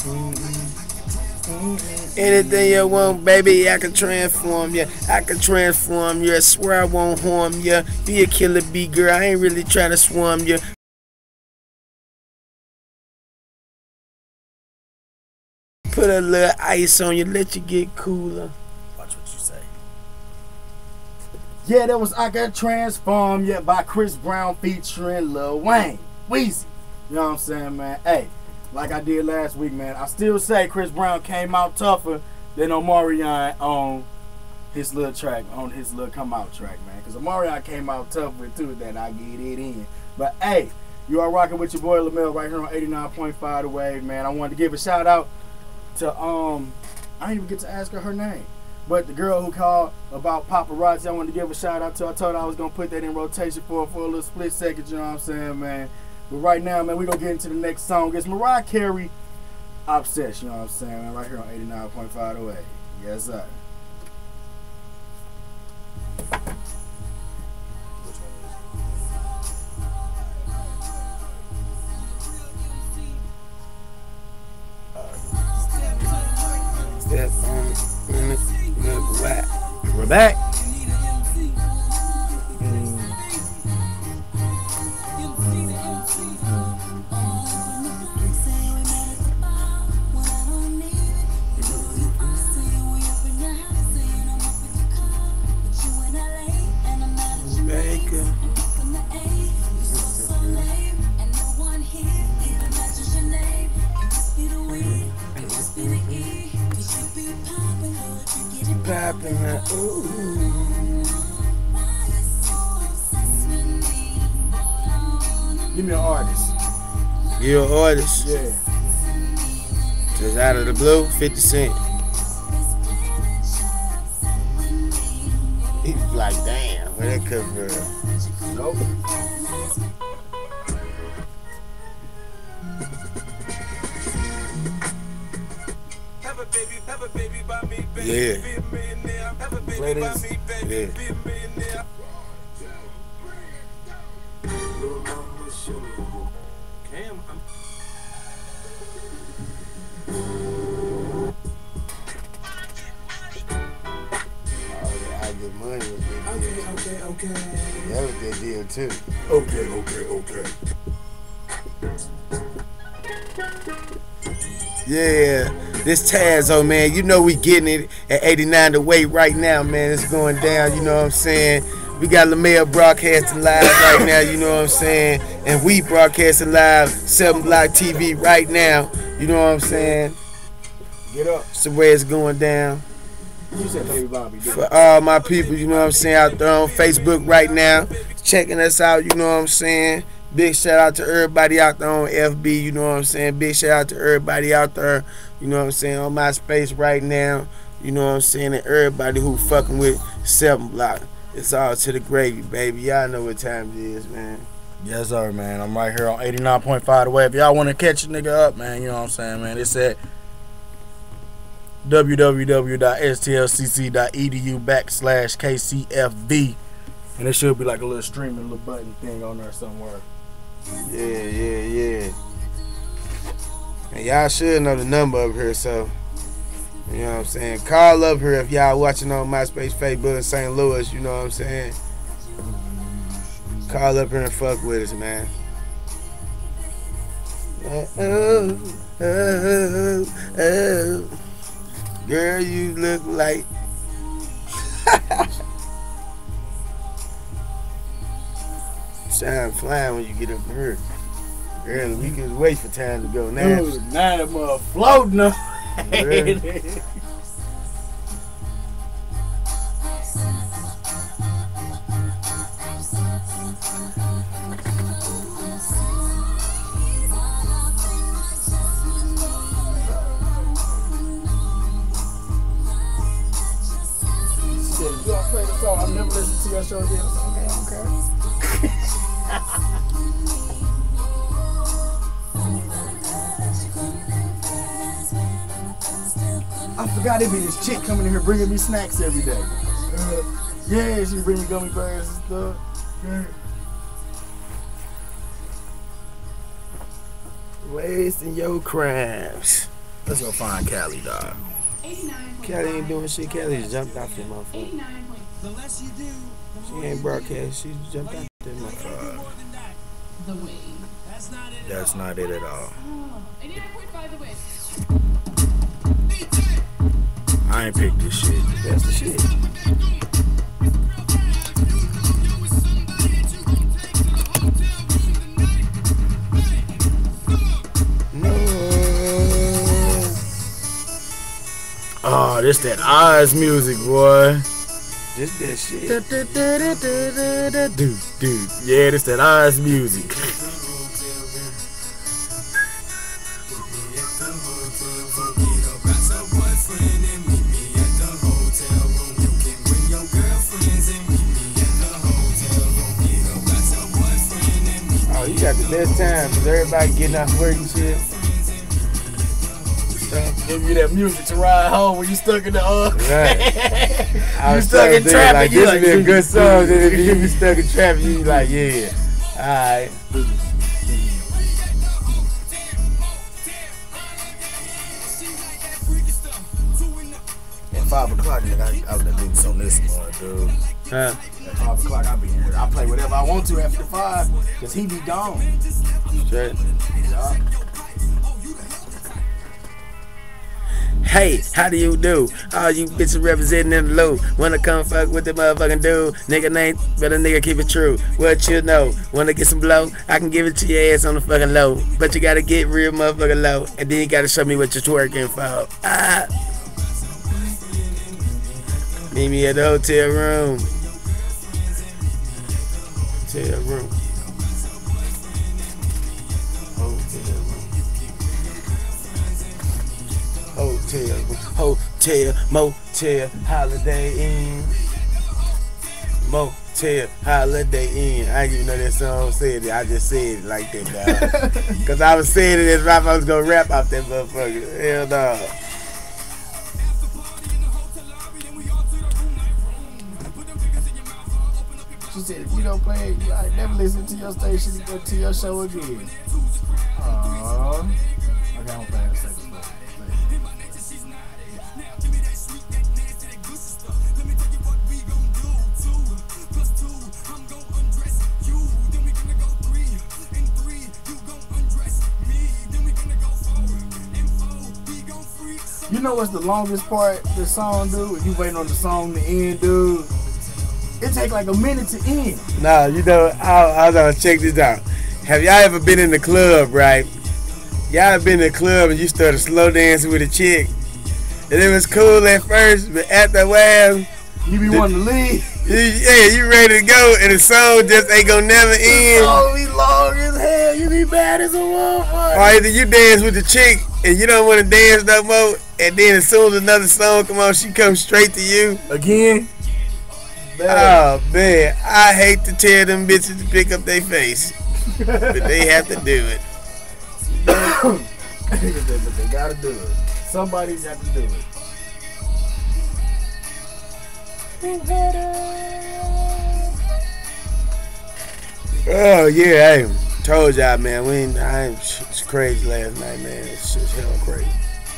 Anything you want, baby, I can transform ya. I can transform ya. I swear I won't harm ya. Be a killer bee, girl. I ain't really trying to swarm ya. Put a little ice on you, let you get cooler. Watch what you say. Yeah, that was I Can Transform Ya by Chris Brown featuring Lil Wayne. Weezy. You know what I'm saying, man? Hey, like I did last week, man, I still say Chris Brown came out tougher than Omarion on his little track, on his little come out track, man. Because Omarion came out tougher too, that I get it in. But hey, you are rocking with your boy Lamel right here on 89.5 The Wave, man. I wanted to give a shout out to I didn't even get to ask her name, but the girl who called about paparazzi, I wanted to give a shout out to. I told her I was gonna put that in rotation for a little split second. You know what I'm saying, man? But right now, man, we gonna get into the next song. It's Mariah Carey, Obsessed. You know what I'm saying, man? Right here on 89.5 The Wave. Yes, sir. Step on it, look whack. We're back. Popping that, ooh. Give me an artist. You an artist? Yeah. Just out of the blue, 50 Cent. He's like, damn, where that come from? Nope. Yeah. Play this. Yeah. I get money with that deal. Okay. That was that deal too. Okay. Yeah, this Tazzo, man, you know we getting it at 89 The Wave right now, man. It's going down, you know what I'm saying? We got Lamel broadcasting live right now, you know what I'm saying? And we broadcasting live, 7 Block TV right now, you know what I'm saying? Get up. It's the way it's going down. You said Baby Bobby. For all my people, you know what I'm saying, out there on Facebook right now, checking us out, you know what I'm saying? Big shout out to everybody out there on FB, you know what I'm saying? Big shout out to everybody out there, you know what I'm saying, on MySpace right now, you know what I'm saying? And everybody who fucking with 7 Block. It's all to the gravy, baby. Y'all know what time it is, man. Yes, sir, man. I'm right here on 89.5 The Wave. If y'all want to catch a nigga up, man, you know what I'm saying, man. It's at www.stlcc.edu/KCFV. And there should be like a little streaming, little button thing on there somewhere. Yeah. And y'all should know the number up here, so, you know what I'm saying? Call up here if y'all watching on MySpace, Facebook in St. Louis, you know what I'm saying? Call up here and fuck with us, man. Oh. Girl, you look like... Sound flying when you get up here. Girl, we can wait for time to go now. Dude, now that mother floating up. You don't play the song. I've never listened to your show yet. Okay. I forgot it be this chick coming in here bringing me snacks every day. Yeah, she bring me gummy bears and stuff. Yeah. Wasting your crimes. Let's go find Cali, dog. Kelly ain't doing shit. Kelly just jumped off that motherfucker. She ain't broadcast. She jumped off that motherfucker. That's not it at all. I ain't picked this shit. That's the shit. Oh, this that Oz music, boy. This that shit. Dude. Yeah, this that Oz music. Oh, you got the best time because everybody getting off work and shit. Give you that music to ride home when you stuck in the Right. You stuck in traffic. Like, this would be a good song. Then if you be stuck in traffic, you be like, yeah. Alright. At 5 o'clock, nigga, I was gonna do some this morning, dude. Huh? At 5 o'clock, I be here. I play whatever I want to after 5, cause he be gone. Straight. Yeah. Hey, how do you do? All you bitches representing in the low. Wanna come fuck with the motherfucking dude? Nigga name, better nigga keep it true. What you know? Wanna get some blow? I can give it to your ass on the fucking low. But you gotta get real motherfucking low. And then you gotta show me what you're twerking for. Ah. Meet me at the hotel room. Hotel room. Hotel, motel, holiday inn. Motel, holiday inn. I didn't even know that song said it. I just said it like that, dog. Cause I was saying it as rap, I was gonna rap off that motherfucker. Hell no. She said, if you don't play it, I never listen to your station or to your show again. Aww. Okay, I'm gonna play that station. You know what's the longest part of the song, dude? If you waiting on the song to end, dude, it take like a minute to end. Nah, you know, I was gonna check this out. Have y'all ever been in the club, right? Y'all been in the club and you started slow dancing with a chick, and it was cool at first, but after a while, you be wanting to leave. Yeah, you ready to go, and the song just ain't gonna never end. The song be long as hell. You be bad as a motherfucker. Or either you dance with the chick and you don't want to dance no more, and then as soon as another song come on, she comes straight to you again. Oh man, I hate to tell them bitches to pick up their face, but they have to do it. But they gotta do it. Somebody's got to do it. Oh yeah, hey, told y'all, man. It's crazy last night, man. It's just hell crazy.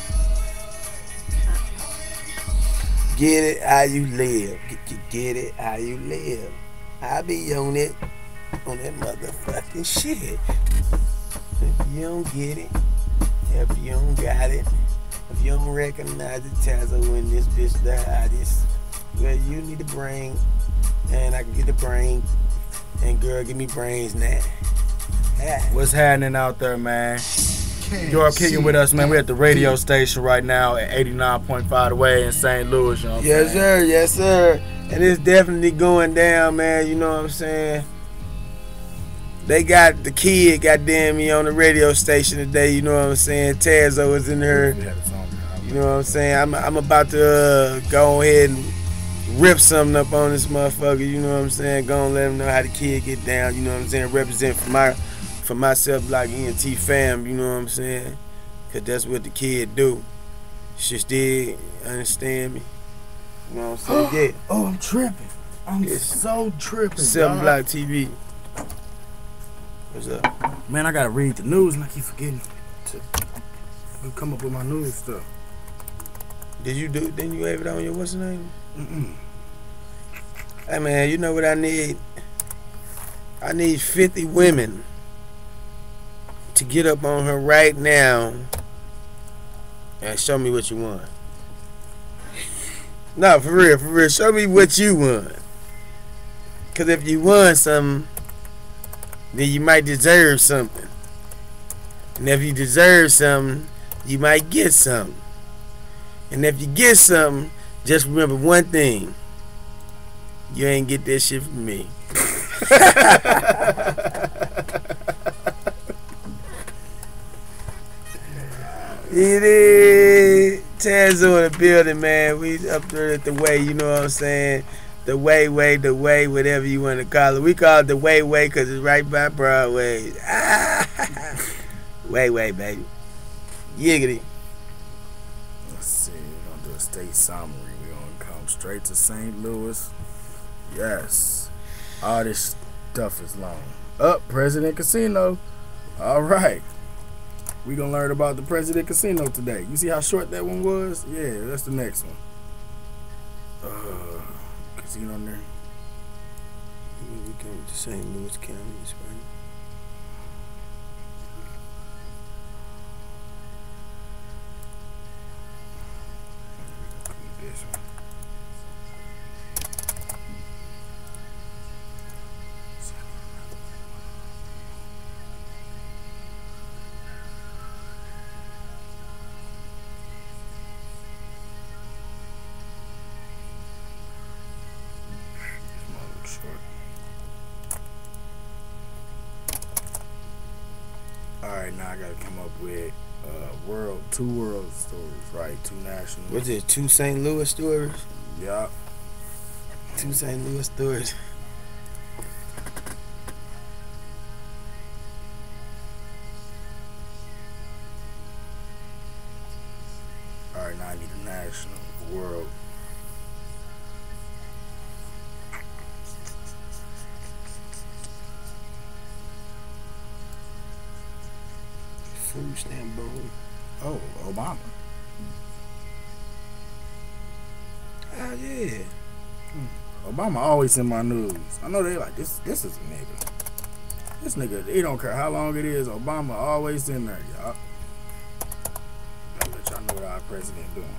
Get it how you live. Get it how you live. I be on that motherfucking shit. If you don't get it, if you don't got it, if you don't recognize the Tazzo in this bitch the hottest, well, you need a brain, and I can get the brain, and girl, give me brains now. Yeah. What's happening out there, man? You're kicking with us, man. We're at the radio station right now at 89.5 The Way in St. Louis. You know what I'm Yes, saying? sir. Yes, sir. And it's definitely going down, man. You know what I'm saying? They got the kid, goddamn me, on the radio station today. You know what I'm saying? Tazzo is in her. You know what I'm saying? I'm about to go ahead and rip something up on this motherfucker. You know what I'm saying? Go and let him know how the kid get down. You know what I'm saying? Represent for myself like ENT fam. You know what I'm saying? Cause that's what the kid do. She still understand me. You know what I'm saying? Yeah. Oh, I'm tripping. I'm so tripping. 7 Block TV. What's up? Man, I gotta read the news and I keep forgetting to You come up with my new stuff. Didn't you have it on your what's the name? Hey man, you know what I need? I need 50 women to get up on her right now and show me what you want. No, for real. Show me what you want. Cause if you want something, then you might deserve something. And if you deserve something, you might get something. And if you get something, just remember one thing. You ain't get that shit from me. It is Tazzo in the building, man. We up there at the way, you know what I'm saying? The way, whatever you want to call it. We call it the way, because it's right by Broadway. Way, baby. Yiggity. Let's see, we're going to do a state summary. We're going to come straight to St. Louis. Yes. All this stuff is long. President Casino. All right. We're going to learn about the President Casino today. You see how short that one was? Yeah, that's the next one. Casino on there. We go to St. Louis County, right? This one. Alright, now I gotta come up with two world stories, right? Two national. What's it, 2 St. Louis stories? Yeah. 2 St. Louis stories. Alright, now I need a national, world. Food stamp bowl. Oh, Obama. Oh yeah. Obama always in my news. I know they like this is a nigga. This nigga, he don't care how long it is, Obama always in there, y'all. Gotta let y'all know what our president doing.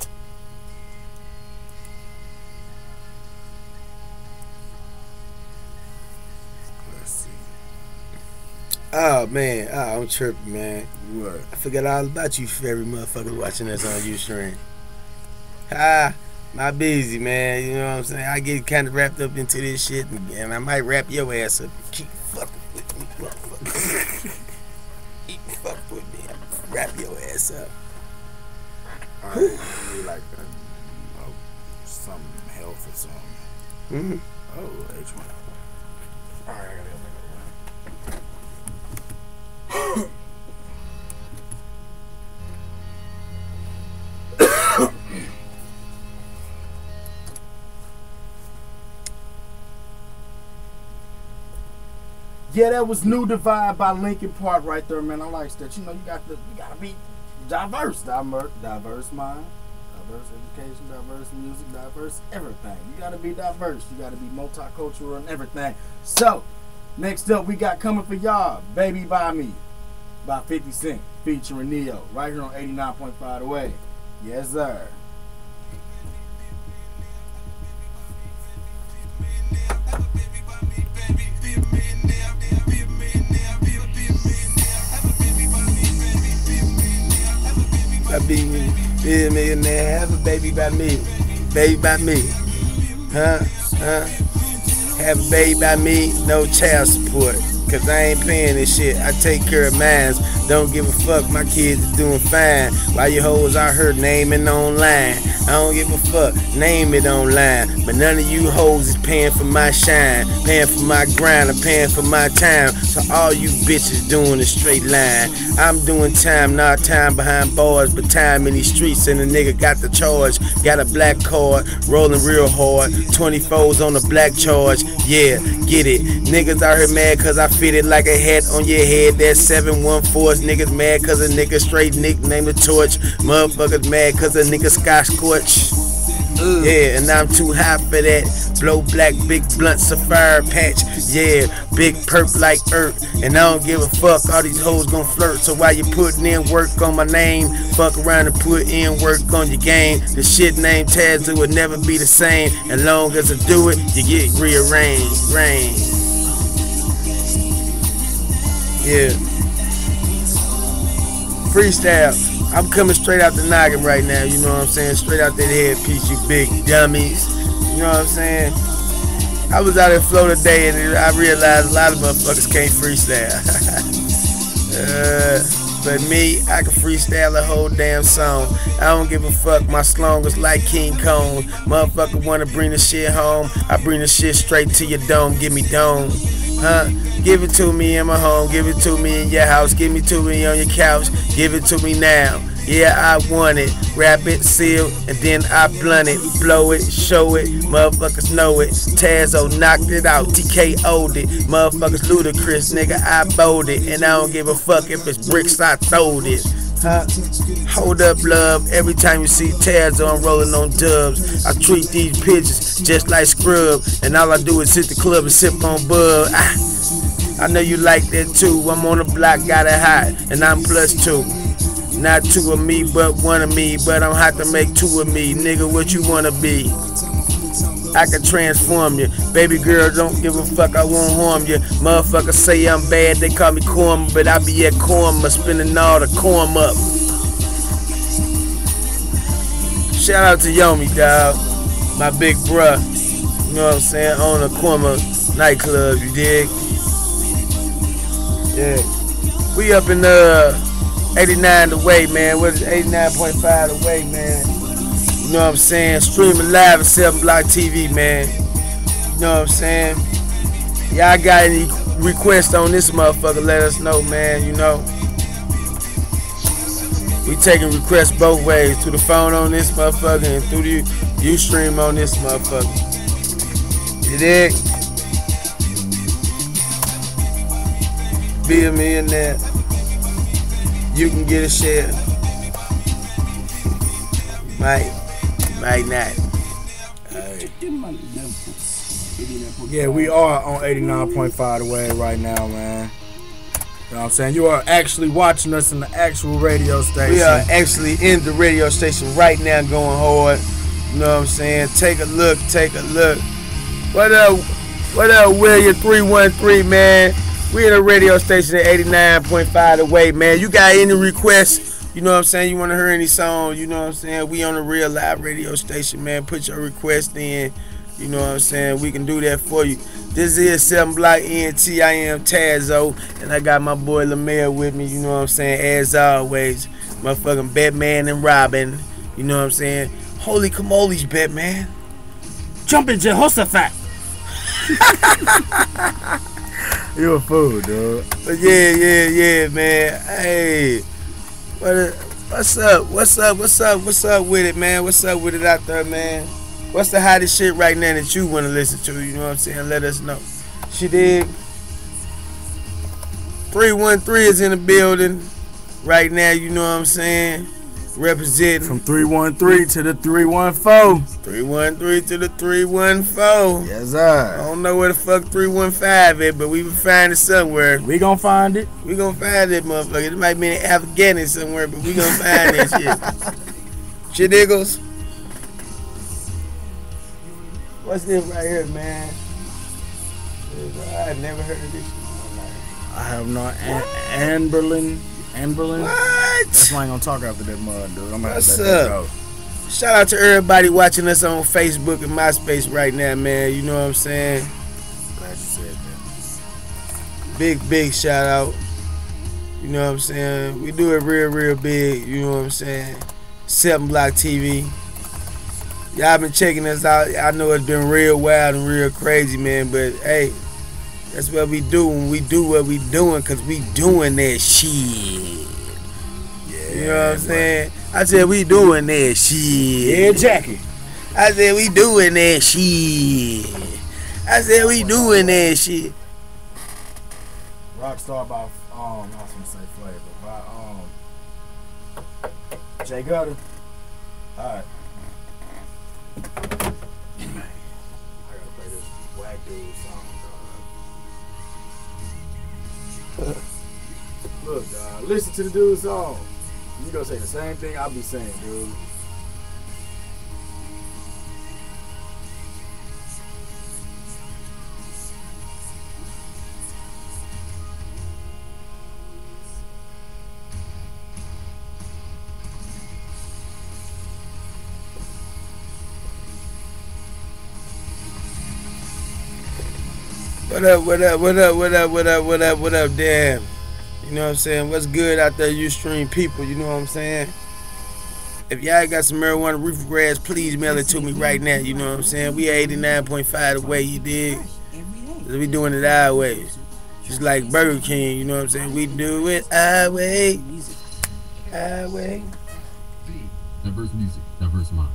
Let's see. Oh man, I'm tripping, man. What? I forgot all about you every motherfucker watching us on Ustream. My busy, man. You know what I'm saying? I get kind of wrapped up into this shit, and I might wrap your ass up and keep fucking with me, motherfucker. Keep fucking with me. Wrap your ass up. Alright, maybe like some health or something. Oh, H1. Alright, I gotta go. Yeah, that was New Divide by Linkin Park right there, man. I like that. You know, you gotta be diverse, diverse mind, diverse education, diverse music, diverse everything. You gotta be diverse. You gotta be multicultural and everything. So, next up, we got coming for y'all, "Baby by Me" by 50 Cent featuring Neo, right here on 89.5 The Way. Yes, sir. I be a millionaire, have a baby by me. Baby by me. Have a baby by me, no child support. Cause I ain't paying this shit. I take care of mines. Don't give a fuck, my kids is doing fine. Why you hoes out here naming online? I don't give a fuck, name it online. But none of you hoes is paying for my shine, paying for my grind, or paying for my time. So all you bitches doing a straight line. I'm doing time, not time behind bars, but time in these streets. And the nigga got the charge, got a black card, rolling real hard. 24s on the black charge, yeah, get it. Niggas out here mad cause I fit it like a hat on your head. That 714's Cause niggas mad cause a nigga straight nickname the torch. Motherfuckers mad cause a nigga sky scorch. Yeah, and I'm too high for that. Blow black, big blunt, sapphire patch. Yeah, big perp like Earth. And I don't give a fuck, all these hoes gon' flirt. So while you putting in work on my name, fuck around and put in work on your game. The shit named Tazzo would never be the same. And long as I do it, you get rearranged. Rain. Yeah. Freestyle. I'm coming straight out the noggin right now, you know what I'm saying? Straight out that headpiece, you big dummies. You know what I'm saying? I was out in Florida today and I realized a lot of motherfuckers can't freestyle. But me, I can freestyle a whole damn song. I don't give a fuck, my slong is like King Kong. Motherfucker wanna bring the shit home, I bring the shit straight to your dome, give me dome. Give it to me in my home, give it to me in your house, give it to me on your couch, give it to me now. Yeah, I want it, wrap it, seal, and then I blunt it, blow it, show it, motherfuckers know it. Tazzo knocked it out, TKO'd it, motherfuckers ludicrous, nigga, I bowed it, and I don't give a fuck if it's bricks, I throwed it. Hold up, love. Every time you see Tazzo, I'm rolling on dubs. I treat these bitches just like scrub, and all I do is hit the club and sip on bub. I know you like that too. I'm on the block, got it hot, and I'm +2. Not two of me, but one of me. But I'm hot to make two of me. Nigga, what you wanna be? I can transform you. Baby girl, don't give a fuck, I won't harm you. Motherfuckers say I'm bad, they call me Corn, but I be at Corma, spinning all the corn up. Shout out to Yomi, dawg. My big bruh. You know what I'm saying? On the Corma nightclub, you dig? Yeah. We up in 89 the way, man. What is 89.5 the way, man? You know what I'm saying? Streaming live at 7 Block TV, man. You know what I'm saying? Y'all got any requests on this motherfucker, let us know, man, you know. We taking requests both ways, through the phone on this motherfucker and through the Ustream on this motherfucker. You dig? Be a millionaire. You can get a share. Might not. Yeah, we are on 89.5 the way right now, man. You know what I'm saying? You are actually watching us in the actual radio station. We are actually in the radio station right now going hard. You know what I'm saying? Take a look, take a look. What up, William 313, man? We in a radio station at 89.5 the way, man. You got any requests? You know what I'm saying? You want to hear any song? You know what I'm saying? We on a real live radio station, man. Put your request in. You know what I'm saying? We can do that for you. This is 7 Block ENT. I am Tazzo, and I got my boy Lamel with me. You know what I'm saying? As always, motherfucking Batman and Robin. You know what I'm saying? Holy camolies, Batman. Jumping Jehoshaphat. You a fool, dude. But yeah, man. Hey, what's up with it, man? What's up with it out there, man? What's the hottest shit right now that you want to listen to? You know what I'm saying? Let us know. She dig? 313 is in the building right now, you know what I'm saying? Representing. From 313 to the 314. 313 to the 314. Yes, sir. I don't know where the fuck 315 is, but we will find it somewhere. We gonna find it. We gonna find it, motherfucker. It might be in Afghanistan somewhere, but we gonna find that shit. Shit diggles. What's this right here, man? I've never heard of this shit in my life. I have not. Amberlin. What? That's why I ain't gonna talk after that mud, dude. I'm gonna What's let that up? go. Shout out to everybody watching us on Facebook and MySpace right now, man. You know what I'm saying? Glad you said that. Big shout out. You know what I'm saying? We do it real big. You know what I'm saying? 7 Block TV. Y'all been checking us out. I know it's been real wild and real crazy, man. But hey, that's what we do when we do what we doing, cause we doing that shit. Yeah, you know what I'm saying? I said we doing that shit. Yeah, Jackie. I said we doing that shit. I said we doing that shit. Rockstar by I was gonna say Flavor. Jay Gutter. Alright. I gotta play this whack dude song, dog. Look, dog, listen to the dude's song. You gonna say the same thing I'll be saying, dude. What up, what up, what up, what up, what up, what up, what up, damn. You know what I'm saying? What's good out there, you stream people, you know what I'm saying? If y'all got some marijuana reefer grass, please mail it to me right now, you know what I'm saying? We 89.5 the way, you dig? We doing it our way. Just like Burger King, you know what I'm saying? We do it our way. Our way. Diverse music, diverse mind.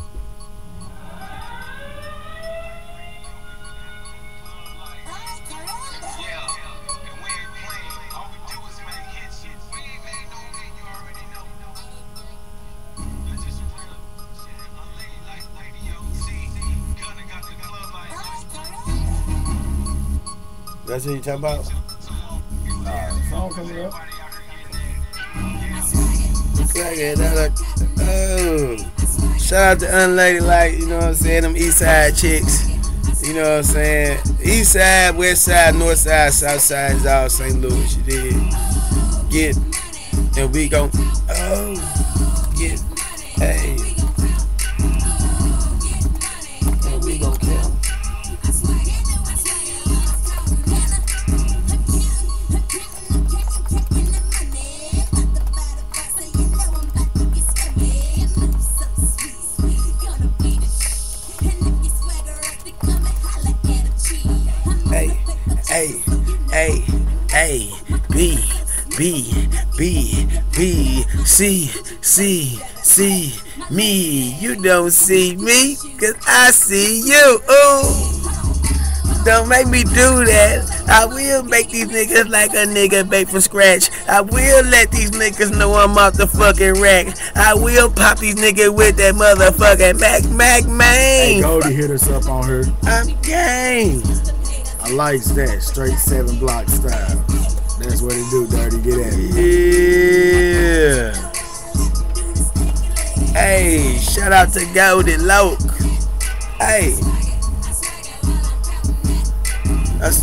That's what you talking about? Song coming up. Oh. Shout out to Unladylike, you know what I'm saying? Them east side chicks. You know what I'm saying? East side, west side, north side, south side is all St. Louis, you did. Get, and we gon' get, hey. And we gon' kill. See me. You don't see me, cause I see you. Ooh. Don't make me do that. I will make these niggas like a nigga bake from scratch. I will let these niggas know I'm off the fucking rack. I will pop these niggas with that motherfucking Mac, man. Hey, Goldie hit us up on her. I'm gang. I likes that. Straight 7 block style. That's what it do, Dirty. Get at it. Yeah. Hey, shout out to Goldie Loke. Hey. That's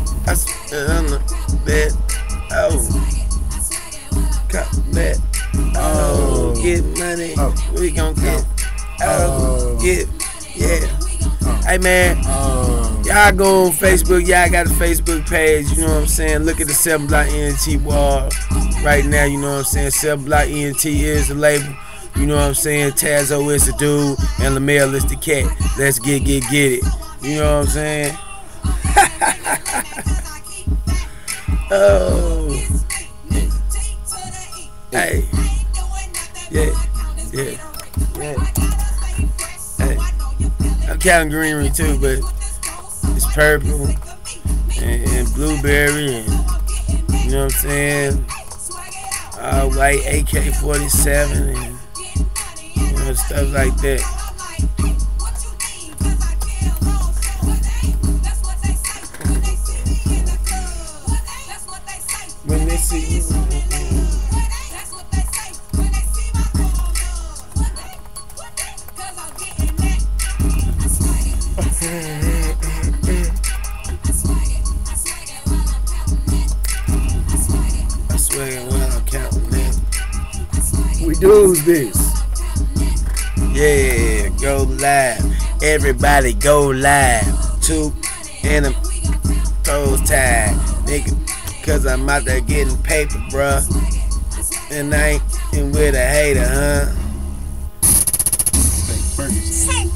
that. Oh. Cut that. Oh. Get money. Oh. We gon' get. Oh. Get. Yeah. Hey man, y'all go on Facebook. Y'all got a Facebook page. You know what I'm saying? Look at the 7 Block ENT wall right now. You know what I'm saying? 7 Block ENT is the label. You know what I'm saying? Tazzo is the dude, and LaMel is the cat. Let's get it. You know what I'm saying? Oh, hey, yeah. Hey, I'm counting greenery too, but it's purple and blueberry, and you know what I'm saying? White AK-47 and you know stuff like that. When they see you. I swear when I'm counting them. We do this. Yeah, go live. Everybody go live. 2 and them toes tied. Nigga, cause I'm out there getting paper, bruh. And I ain't in with a hater, huh? Ferguson.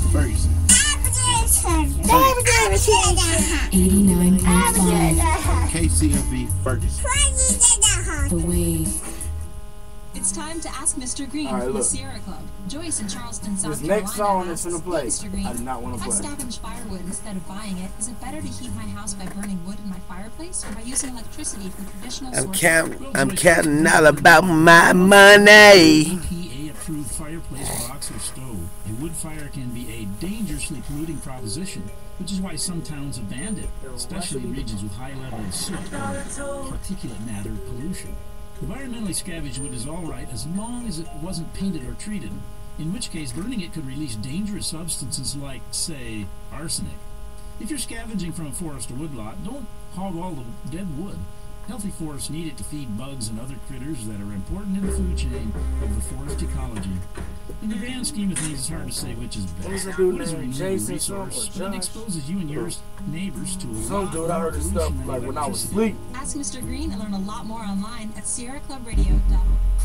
89.5 KCFB Ferguson. The Wave. It's time to ask Mr. Green All right, from the look. Sierra Club. Joyce in Charleston, South This Carolina. next song that's asks, finna play, Mr. Green, I do not want to I play. scavenge firewood instead of buying it. Is it better to heat my house by burning wood in my fireplace or by using electricity from traditional sources? I'm counting all about my money. through fireplace, box, or stove. A wood fire can be a dangerously polluting proposition, which is why some towns have banned it, especially in regions with high level of soot or particulate matter pollution. Environmentally scavenged wood is alright as long as it wasn't painted or treated, in which case burning it could release dangerous substances like, say, arsenic. If you're scavenging from a forest or woodlot, don't hog all the dead wood. Healthy forests need it to feed bugs and other critters that are important in the food chain of the forest ecology. In the grand scheme of things, it's hard to say which is best. What is a renewable resource, but it exposes you and your neighbors to a lot dude, I heard this stuff like when I was asleep. Ask Mr. Green and learn a lot more online at sierraclubradio.org.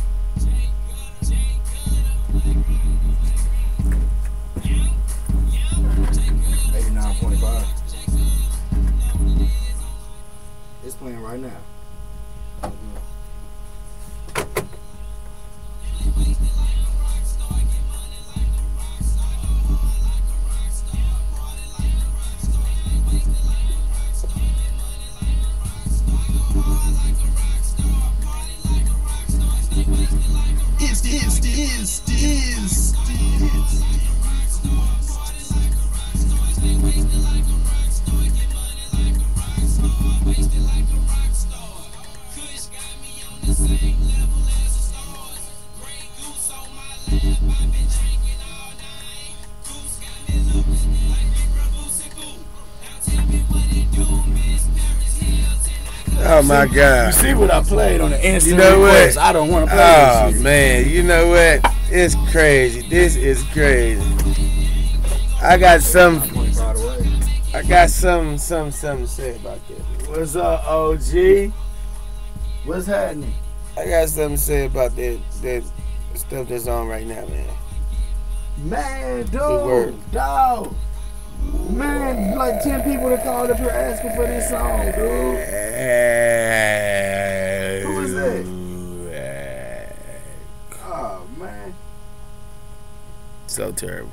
89.5. It's playing right now. Oh my God! You see what I played on the instant You know request? what? I don't want to play Oh this shit. man, you know what? It's crazy. This is crazy. I got some to say about that. What's up, OG? What's happening? I got something to say about that stuff that's on right now, man. Man, word. dude, dog. Man, like 10 people that called up here asking for this song, dude. Who is that? Oh, man. So terrible.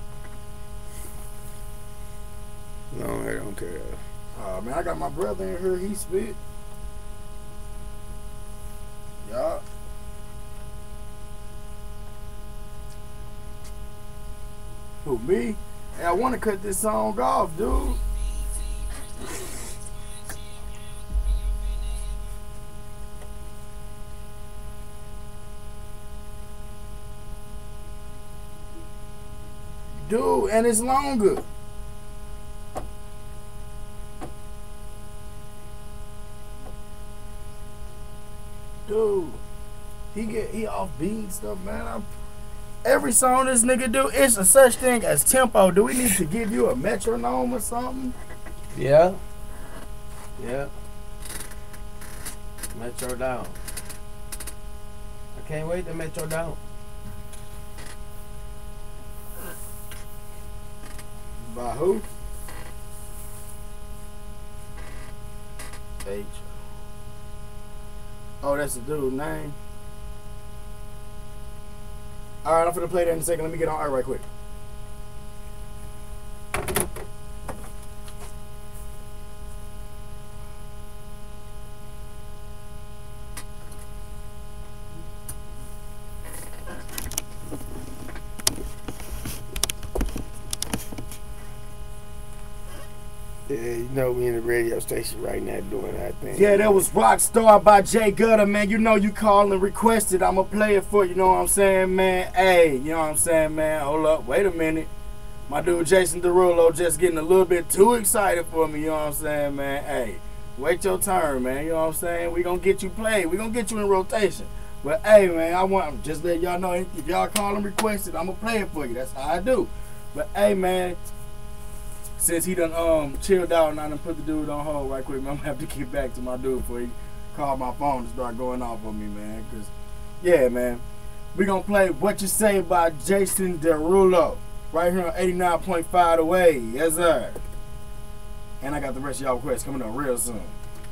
No, I don't care. Oh, man, I got my brother in here. He spit. Yup. Who, me? Hey, I want to cut this song off, dude. Dude, and it's longer. Dude, he off beat and stuff, man. Every song this nigga do, it's a such thing as tempo. Do we need to give you a metronome or something? Yeah. Yeah. Metro down. I can't wait to Metro down. By who? H. Oh, that's the dude's name. Alright, I'm finna play that in a second. Let me get on art right quick. Yeah, you know we in the radio station right now doing our thing. Yeah, that was Rockstar by Jay Gutter, man. You know you call and requested. I'ma play it for you, know what I'm saying, man? Hey, you know what I'm saying, man? Hold up, wait a minute. My dude Jason Derulo just getting a little bit too excited for me, you know what I'm saying, man? Hey, wait your turn, man. You know what I'm saying? We gonna get you played. We gonna get you in rotation. But hey, man, I want just let y'all know if y'all call and requested, I'ma play it for you. That's how I do. But hey, man. Since he done chilled out and I done put the dude on hold right quick, man, I'm gonna have to get back to my dude before he called my phone and start going off on me, man. Cause yeah, man, we gonna play What You Say by Jason Derulo right here on 89.5 The Wave, yes sir. And I got the rest of y'all requests coming up real soon.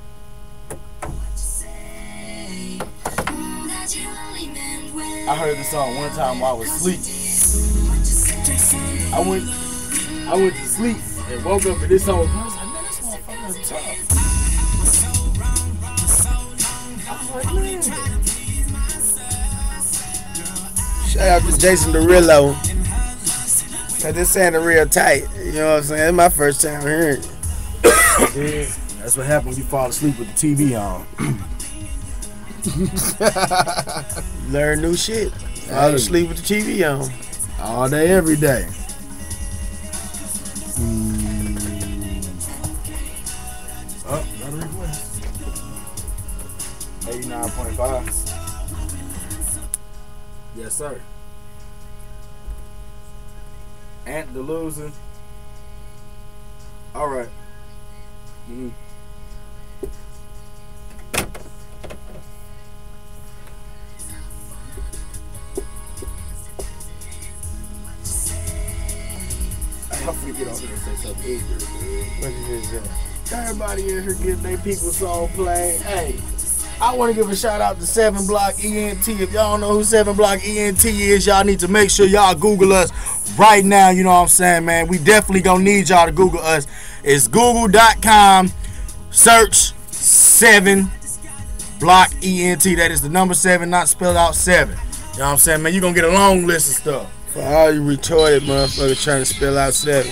I heard this song one time while I was asleep. I went to sleep and woke up and this song was, I was like, man, this motherfucker is tough. I was like, man. Shout out to Jason Derulo. Cause this sounded real tight. You know what I'm saying? It's my first time hearing it. Yeah, that's what happens when you fall asleep with the TV on. Learn new shit. Fall asleep with the TV on. All day, every day. Oh, another request. 89.5. Yes, sir. Ant the loser. All right. I'm finna get on here and say something ignorant, dude. What you just said? Everybody in here getting their people's song played. Hey, I want to give a shout out to 7 Block ENT. If y'all don't know who 7 Block ENT is, y'all need to make sure y'all Google us right now. You know what I'm saying, man? We definitely gonna need y'all to Google us. It's google.com, search 7 Block ENT. That is the number 7, not spelled out 7. You know what I'm saying, man? You're gonna get a long list of stuff. For all you retarded motherfuckers trying to spell out 7.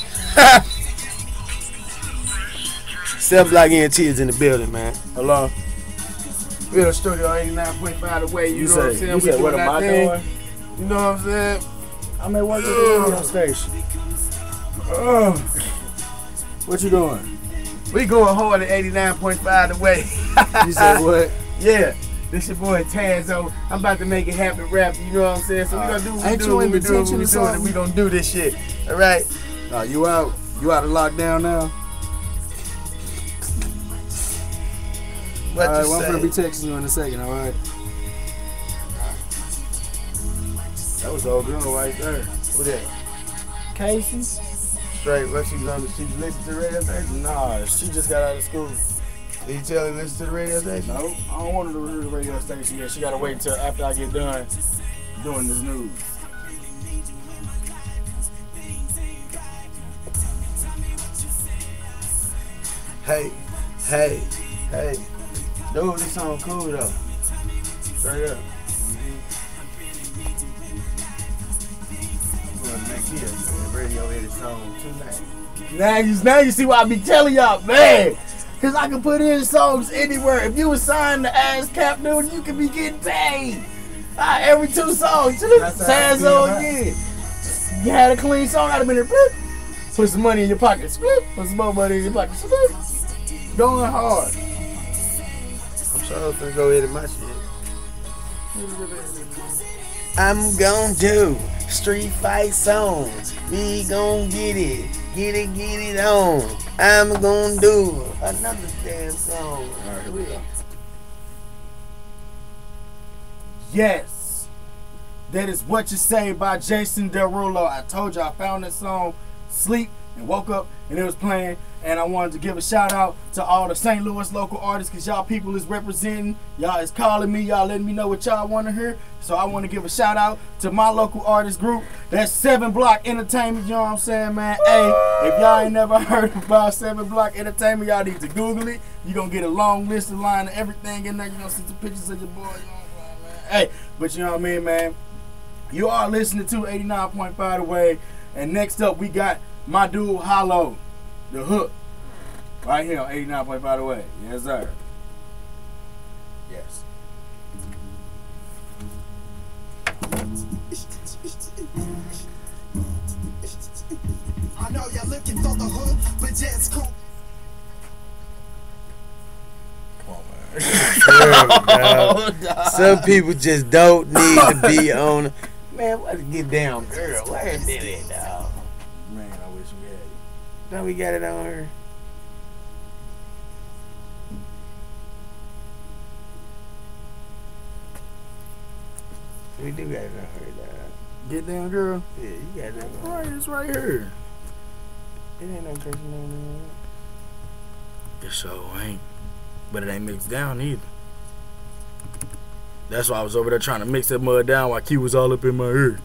7 Block ENT is in the building, man. Hello? We're in the studio 89.5 away. You know what I'm saying? You said, what am I doing? You know what I'm saying? I'm at work at the radio station. What you doing? We going hard at 89.5 away. You said what? Yeah. This your boy Tazzo. I'm about to make it happen rap. You know what I'm saying? So we gonna do what we ain't do. you What in we do. What detention we or do. something? We gonna do this shit. All right. Nah, you out? You out of lockdown now? What all right, you well, I'm say? gonna be texting you in a second. All right. That was old girl right there. Who that? Casey? Straight. What she was on? She listened to the radio station? Nah, she just got out of school. Did you tell her to listen to the radio station? No, I don't want her to hear the radio station yet. She gotta wait until after I get done doing this news. Hey. Dude, this song cool though. Straight up. I'm gonna make here a radio edit song tonight. Now you see why I be telling y'all, man. Cause I can put in songs anywhere. If you was signed to ASCAP, dude, you could be getting paid. Every 2 songs. Tazzo again. You had a clean song, I'd have been there. Bloop. Put some money in your pocket. Bloop. Put some more money in your pocket. Bloop. Going hard. I'm sure I'm gonna go edit my shit. I'm gonna do street fight songs. We gon' get it on. I'm gonna do another damn song. Alright, here we go. Yes. That is What You Say by Jason Derulo. I told you I found this song, sleep, and woke up, and it was playing. And I wanted to give a shout out to all the St. Louis local artists, because y'all people is representing. Y'all is calling me. Y'all letting me know what y'all want to hear. So I want to give a shout out to my local artist group. That's 7 Block Entertainment. You know what I'm saying, man? Hey, if y'all ain't never heard about 7 Block Entertainment, y'all need to Google it. You're going to get a long list of line of everything in there. You're going to see the pictures of your boy. You know what I'm saying, man? Hey, but you know what I mean, man? You are listening to 89.5 Away. And next up, we got my dude, Hollow. The Hook, right here on 89.5 Away. Yes, sir. Yes. I know you're looking for the hook, but just cool. Some people just don't need to be on. Man, let's get down, girl. Where did it, dog? Man, I wish we had it. Now we got it on her. We do got it on her, dog. Get down, girl. Yeah, you got it on her. Right, it's right here. It ain't no person on It sure ain't. But it ain't mixed down either. That's why I was over there trying to mix that mud down while Q was all up in my ear.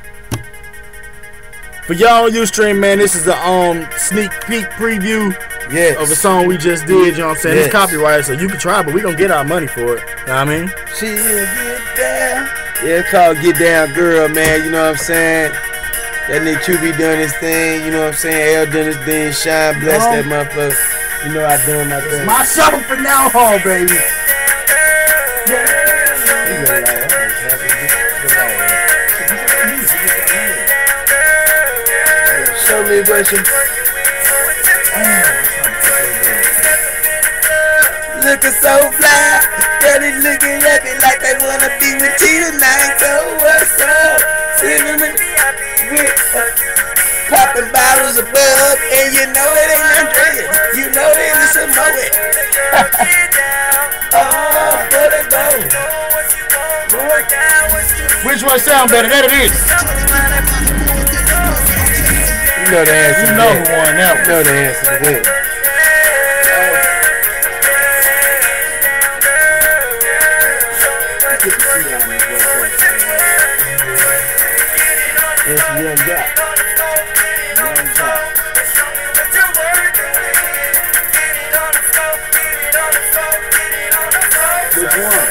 For y'all on Ustream, man, this is a sneak peek preview. Yes. of a song we just did, you know what I'm saying? Yes. It's copyrighted, so you can try, but we gonna get our money for it. You know what I mean? She'll get down. Yeah, it's called Get Down Girl, man. You know what I'm saying? That nigga QB doing his thing. You know what I'm saying? L doing his thing. Shine, bless that motherfucker. You know I doing my thing. My show from now on, baby. Show me what you looking so fly. Girl, they looking at me like they wanna be with you tonight. So what's up? Cinnamon with popping bottles of bub, and you know it ain't no drink. You know it is some more. Oh, what a go. Which one sound better? That it is. You know the answer. You know who won that one. You know the answer to that. Yes, you done got. Which one?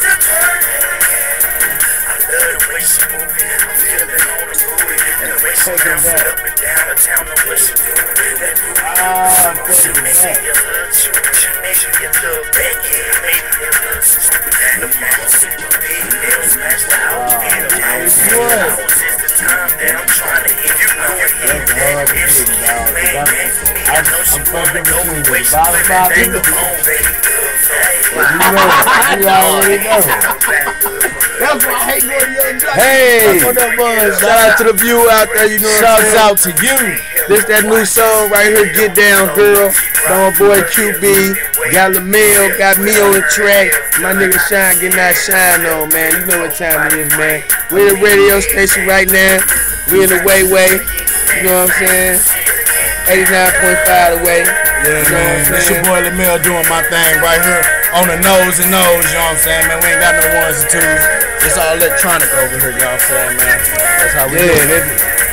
You already know. That's why I hate going to your job. Hey, shout out to the viewer out there. You know what I'm saying? Shouts out to you. This that new song right here, Get Down Girl. By my boy QB. Got LaMille, got me on the track. My nigga Shine getting that shine on, man. You know what time it is, man. We're at the radio station right now. We in the way. You know what I'm saying? 89.5 the way. Yeah, man. It's your boy LaMille doing my thing right here on the nose and nose, you know what I'm saying, man? We ain't got no ones and twos. It's all electronic over here, you know what I'm saying, man? That's how we do it.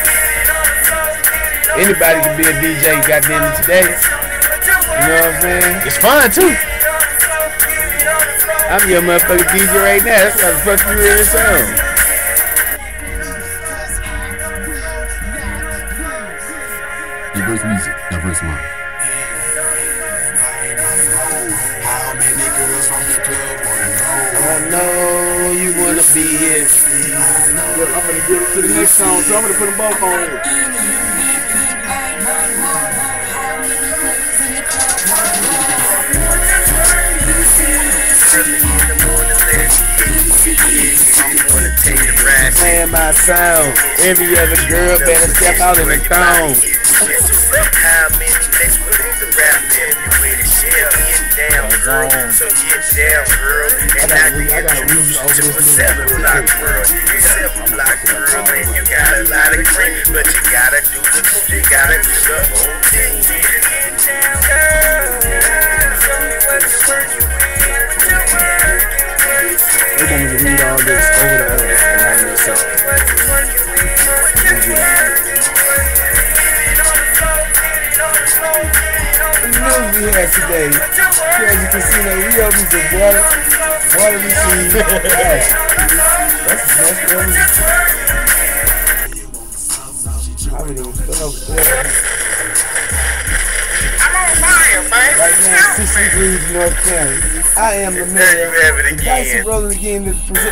Anybody can be a DJ, goddamn it, today. You know what I'm saying? It's fun, too. I'm your motherfucking DJ right now. That's why the fuck you hear this song. Diverse music, diverse mind. I know you wanna be it. Look, I'm gonna get it to the next song, so I'm gonna put them both on here. Playing my sound. Every other girl better step out in the thong. So get down, girl, and I gotta read over this 7-block girl. You 7-block girl, and you got a lot of cream, but you gotta do the whole thing. Get down, girl. Show me what you work you We're going to read all this over the other and not yourself. We had today, Crazy Casino, we opened the water machine. That's the best one. I would even fill up there. Right now, 60 degrees North County. I am the mayor. The dice are rolling again.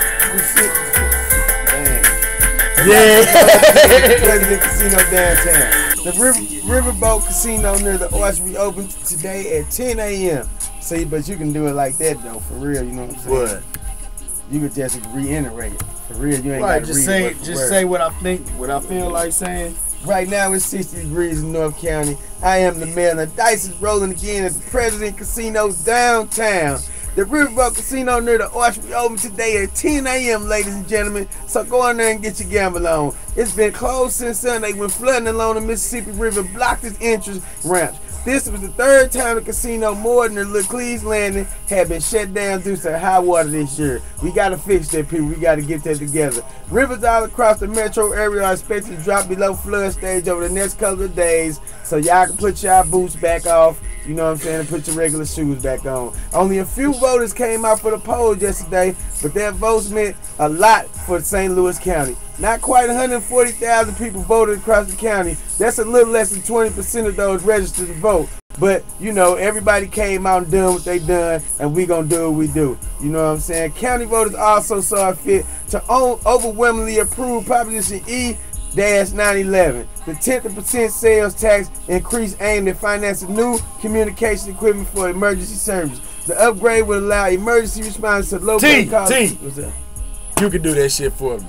President Casino downtown. The Riverboat Casino near the Arch reopened today at 10 a.m. See, but you can do it like that though, for real. You know what I'm saying? What? You could just reiterate it. For real, you ain't Right, got to just read say, it word for just word. say what I think, what I feel like saying. Right now it's 60 degrees in North County. I am the mayor. The dice is rolling again at the President Casino downtown. The Riverboat Casino near the Arch will open today at 10 a.m., ladies and gentlemen. So go in there and get your gamble on. It's been closed since Sunday when flooding along the Mississippi River blocked its entrance ramps. This was the third time the casino more than the Laclede Landing had been shut down due to high water this year. We got to fix that, people. We got to get that together. Rivers all across the metro area are expected to drop below flood stage over the next couple of days, so y'all can put y'all boots back off, you know what I'm saying, and put your regular shoes back on. Only a few voters came out for the polls yesterday, but their votes meant a lot for St. Louis County. Not quite 140,000 people voted across the county. That's a little less than 20% of those registered to vote. But, you know, everybody came out and done what they done, and we gonna do what we do. You know what I'm saying? County voters also saw it fit to overwhelmingly approve Proposition E-911, the 10% sales tax increase aimed at financing new communication equipment for emergency services. The upgrade would allow emergency response to low cost. What's up? You can do that shit for me.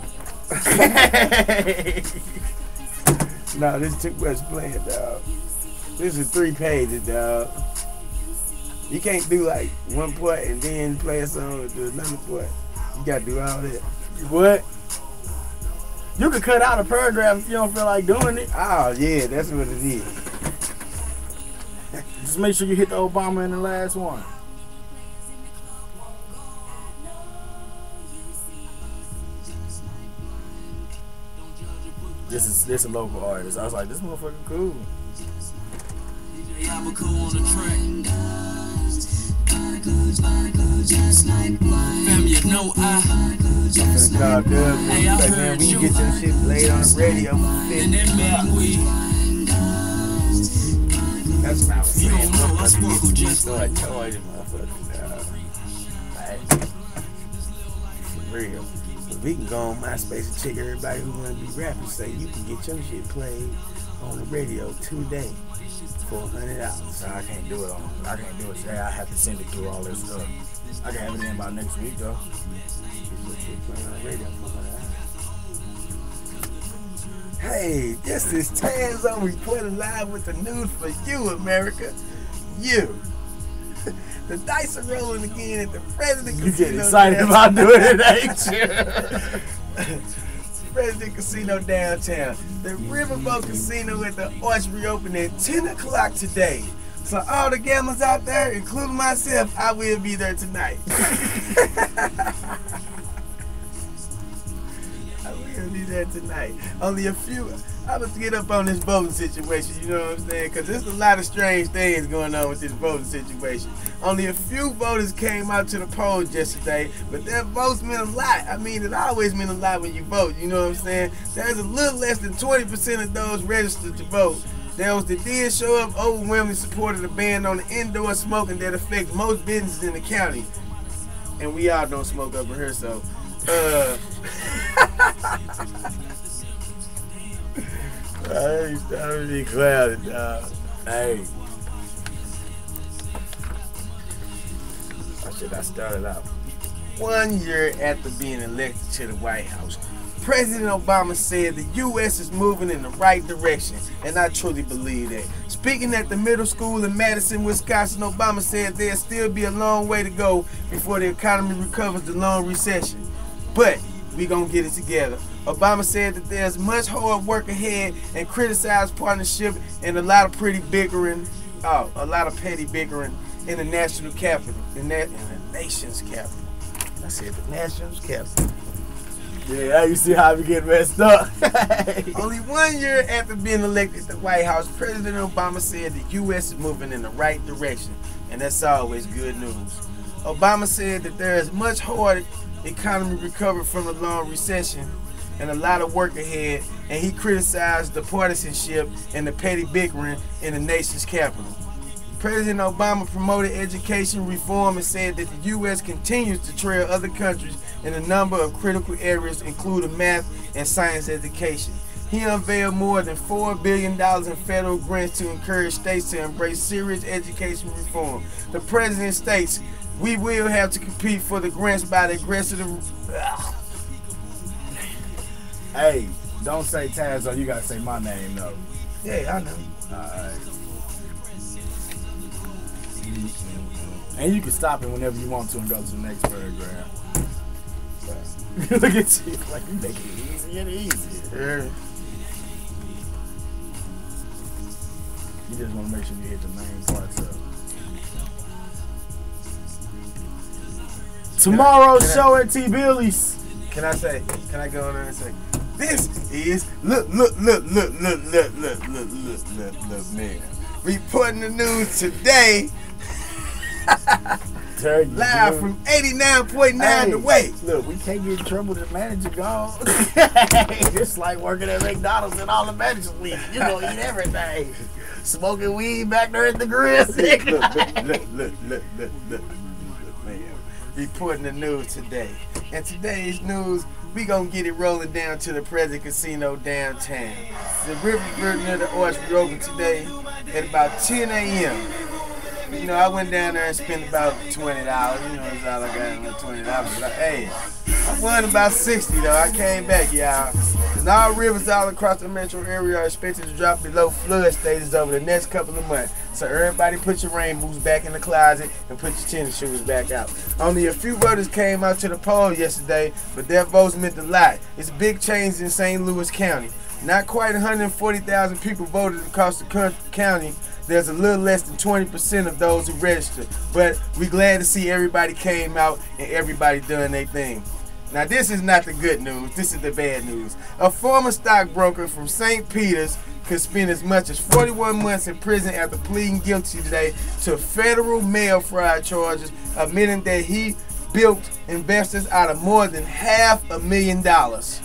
No, this is too much playing, dog. This is 3 pages, dog. You can't do like one part and then play a song and do another part. You gotta do all that. What? You can cut out a paragraph if you don't feel like doing it. Oh yeah, that's what it is. Just make sure you hit the Obama in the last one. This is a local artist. I was like, this motherfucker cool. Fam, you know I man, we can get your shit played on the radio. That's what I was saying. Motherfucker, you start charging motherfuckers. For real. We can go on MySpace and check everybody who want to be rappers. Say you can get your shit played on the radio today for $100. So I can't do it today. I have to send it through all this stuff. I can have it in by next week though. Get your shit played on the radio for $100. Hey, this is Tazzo reporting live with the news for you, America. You. The dice are rolling again at the President Casino. You get excited about doing it, ain't you? President Casino downtown. The Riverboat Casino at the Arch reopened at 10 o'clock today. So all the gamblers out there, including myself, I will be there tonight. I will be there tonight. Only a few. I was to get up on this voting situation, you know what I'm saying? Because there's a lot of strange things going on with this voting situation. Only a few voters came out to the polls yesterday, but their votes meant a lot. I mean, it always meant a lot when you vote, you know what I'm saying? There's a little less than 20% of those registered to vote. Those that did show up overwhelmingly supported a ban on the indoor smoking that affects most businesses in the county. And we all don't smoke over here, so... I really clouded, dog. Hey. How should I start it out? 1 year after being elected to the White House, President Obama said the U.S. is moving in the right direction, and I truly believe that. Speaking at the middle school in Madison, Wisconsin, Obama said there'll still be a long way to go before the economy recovers the long recession. But we gonna get it together. Obama said that there's much hard work ahead and criticized partnership and a lot of petty bickering in the national capital, in the nation's capital. I said the nation's capital. Yeah, you see how we get messed up. Only 1 year after being elected to the White House, President Obama said the U.S. is moving in the right direction, and that's always good news. Obama said that there is much hard economy recovery from a long recession and a lot of work ahead, and he criticized the partisanship and the petty bickering in the nation's capital. President Obama promoted education reform and said that the U.S. continues to trail other countries in a number of critical areas, including math and science education. He unveiled more than $4 billion in federal grants to encourage states to embrace serious education reform. The president states, "We will have to compete for the grants by the aggressive..." Hey, don't say Tazzo, you gotta say my name though. Yeah, I know. Alright. And you can stop it whenever you want to and go to the next paragraph. Look at you, like you make it easier and easier. Yeah. You just want to make sure you hit the main parts of it. Tomorrow's show at T. Billy's. Can I go on there and say, this is look, man. Reporting the news today. Live from 89.9 The Way. Look, we can't get in trouble with the manager gone. It's like working at McDonald's and all the managers leave. You gonna eat everything. Smoking weed back there at the grill. Look, man. Reporting the news today. And today's news, we gonna get it rolling down to the Present Casino downtown. The river near the Orchard open today at about 10 a.m. You know, I went down there and spent about $20. You know, that's all I got, like $20. But hey, I won about 60 though. I came back, y'all. And all rivers all across the metro area are expected to drop below flood stages over the next couple of months. So everybody put your rain boots back in the closet and put your tennis shoes back out. Only a few voters came out to the poll yesterday, but their votes meant a lot. It's a big change in St. Louis County. Not quite 140,000 people voted across the county. There's a little less than 20% of those who registered. But we're glad to see everybody came out and everybody doing their thing. Now this is not the good news, this is the bad news. A former stockbroker from St. Peter's could spend as much as 41 months in prison after pleading guilty today to federal mail fraud charges, admitting that he bilked investors out of more than $500,000.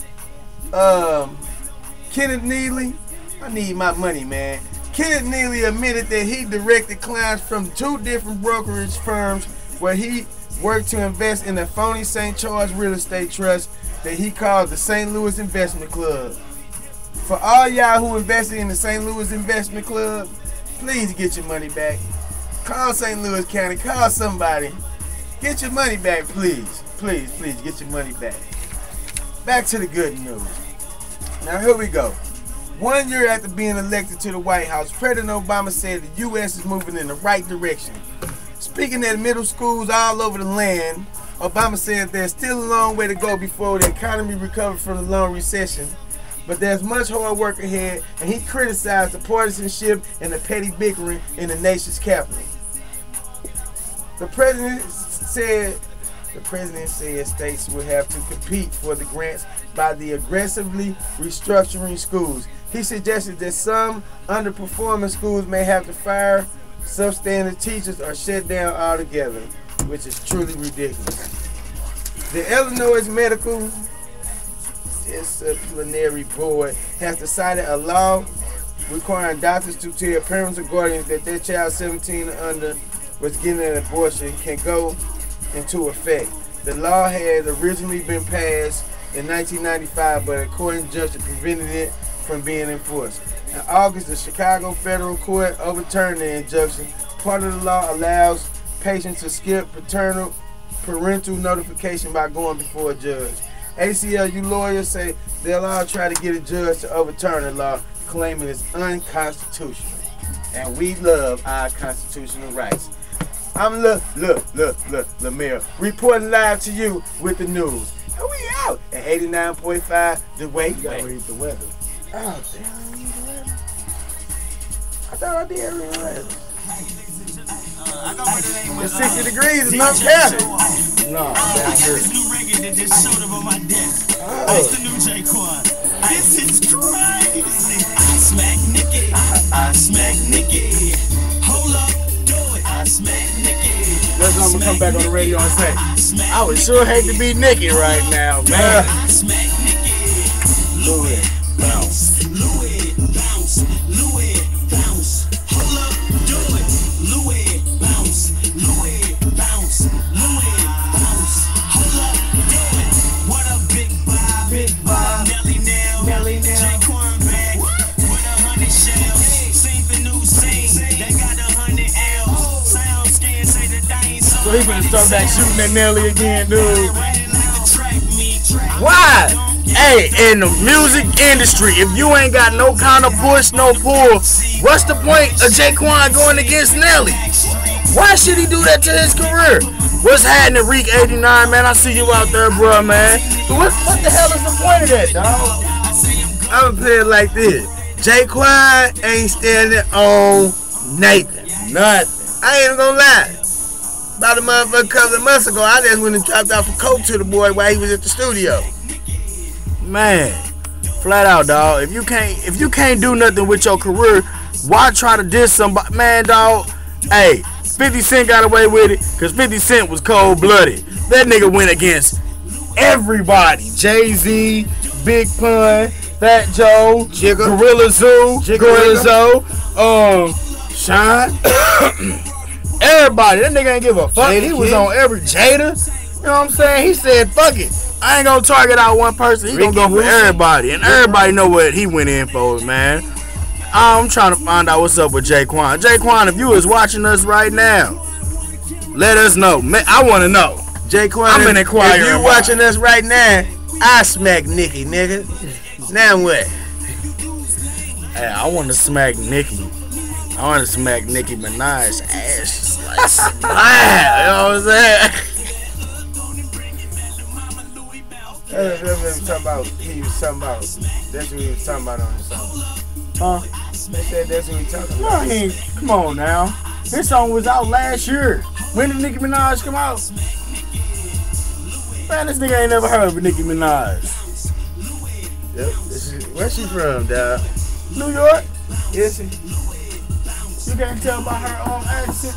Kenneth Neely, I need my money, man. Kenneth Neely admitted that he directed clients from 2 different brokerage firms where he worked to invest in a phony St. Charles real estate trust that he called the St. Louis Investment Club. For all y'all who invested in the St. Louis Investment Club, please get your money back. Call St. Louis County, call somebody. Get your money back, please. Please, please get your money back. Back to the good news. Now here we go. 1 year after being elected to the White House, President Obama said the U.S. is moving in the right direction. Speaking at middle schools all over the land, Obama said there's still a long way to go before the economy recovers from the long recession. But there's much hard work ahead, and he criticized the partisanship and the petty bickering in the nation's capital. The president said states will have to compete for the grants by the aggressively restructuring schools. He suggested that some underperforming schools may have to fire substandard teachers or shut down altogether, which is truly ridiculous. The Illinois Medical Disciplinary Board has decided a law requiring doctors to tell parents or guardians that their child 17 or under was getting an abortion can go into effect. The law had originally been passed in 1995, but a court injunction prevented it from being enforced. In August, the Chicago Federal Court overturned the injunction. Part of the law allows patients to skip parental notification by going before a judge. ACLU lawyers say they'll all try to get a judge to overturn the law, claiming it's unconstitutional. And we love our constitutional rights. I'm Lamir, reporting live to you with the news. And we out at 89.5 The Way. You gotta read the weather. Oh, damn, I read the weather. I thought I did read the weather. It's 60 degrees in North County. No, down here. It's the new J-Quan. This is crazy. I smack Nikki. I smack Nikki. Hold up, do it. I smack Nikki. That's what I'm gonna come back on the radio and say. I would sure hate to be Nikki right now, man. I smack Nikki. Louis, bounce. Louis, bounce. Louis, bounce. Hold up, do it. Louis, bounce. Louis, bounce. Louis, bounce. Hold up, do it. What a big vibe. Big vibe. Nelly Nail. J-Quan back with 100 shells. Sing the new scene. They got 100 L's. Sound scan say that they ain't so. So he's gonna start back shooting at Nelly again, dude. Running like the track meet. Why? Hey, in the music industry, if you ain't got no kind of push, no pull, what's the point of J-Quan going against Nelly? Why should he do that to his career? What's happening, Reek 89, man? I see you out there, bro, man. What the hell is the point of that, dog? I'm gonna play it like this. Jaquan ain't standing on nothing. I ain't gonna lie. About a motherfucker couple of months ago, I just went and dropped off a coke to the boy while he was at the studio. Man, flat out, dog. If you can't do nothing with your career, why try to diss somebody? Man, dog. Hey, 50 Cent got away with it because 50 Cent was cold-blooded. That nigga went against everybody. Jay-Z, Big Pun, Fat Joe, Gorilla Zoo, Sean. Everybody. That nigga ain't give a fuck. He was on every Jada. You know what I'm saying? He said, fuck it. I ain't gonna target out one person. He gonna go for everybody. And everybody know what he went in for, man. I'm trying to find out what's up with Jaquan. Jaquan, if you was watching us right now, let us know. Man, I want to know. Jaquan, I'm an inquirer. If you watching us right now, I smack Nicki, nigga. Now what? Hey, I want to smack Nicki. I want to smack Nicki Minaj's ass. Like, smack. You know what I'm saying? That's what he was talking about. That's what he was talking about on the song. Huh? They said that's what he talking about. No, come on now. This song was out last year. When did Nicki Minaj come out? Man, this nigga ain't never heard of Nicki Minaj. Yep. Where's she from, dog? New York? Is she? You can't tell by her own accent.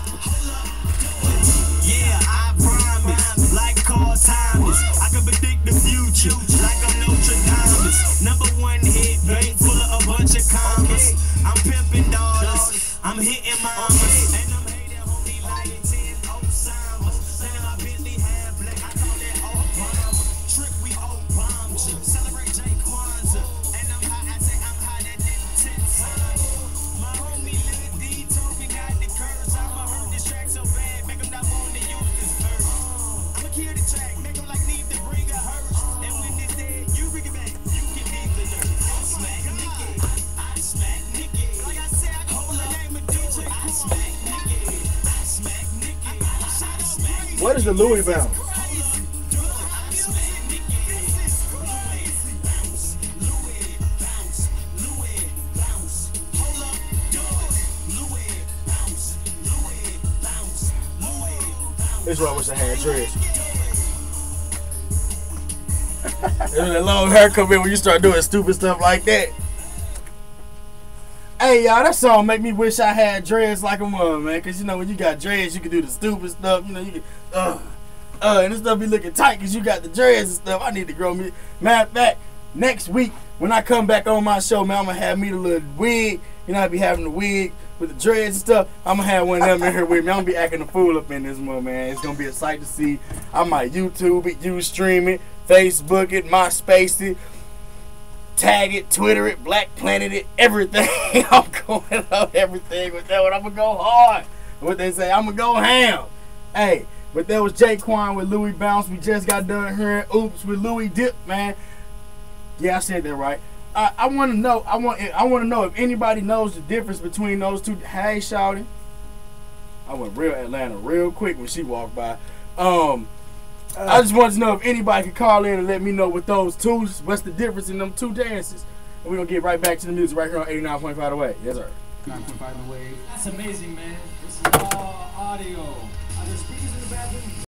Yeah, I promise, like call timeless. I can predict the future, like I'm Nostradamus. Number one hit, bank full of a bunch of commas. I'm pimping dollars, I'm hitting mamas. And I'm hating homie like 10 Osama. Saying my Bentley half black, I call that Obama. Trick, we Obama. Celebrate J. Kwanzaa. And I'm hot, I say I'm hot at this 10 times. My homie Lil D told me got the curves. I'ma hurt this track so bad, make him not want to use this verse. I'ma kill the track, make him like need to bring a hearse. And when it's dead, you bring it back, you can leave the nurse. I smack Nicki, I smack Nicki. Like I said, I call the name of DJ. I smack Nicki, I smack Nicki. I smack. What is the Louis bounce? This is why I wish I had dreads. There's a long hair come in when you start doing stupid stuff like that. Hey, y'all, that song make me wish I had dreads like a mother, man. Because, you know, when you got dreads, you can do the stupid stuff. You know, you can, and this stuff be looking tight because you got the dreads and stuff. I need to grow me. Matter of fact, next week, when I come back on my show, man, I'm going to have me the little wig. You know, I be having the wig with the dreads and stuff. I'm going to have one of them in here with me. I'm going to be acting a fool up in this one, man. It's going to be a sight to see. I might YouTube it, Ustream it, Facebook it, MySpace it, tag it, Twitter it, Black Planet it, everything. I'm going on everything with that one. I'm going to go hard. What they say, I'm going to go ham. Hey, but that was Jaquan with Louis Bounce. We just got done hearing Oops with Louis Dip, man. Yeah, I said that right. I want to know. I want to know if anybody knows the difference between those two. Hey, shouty. I went real Atlanta real quick when she walked by. I just want to know if anybody could call in and let me know with those two. What's the difference in them two dances? And we're gonna get right back to the music right here on 89.5 The Wave. Yes, sir. 89.5 The Wave. That's amazing, man. This is all audio. Are there speakers in the bathroom?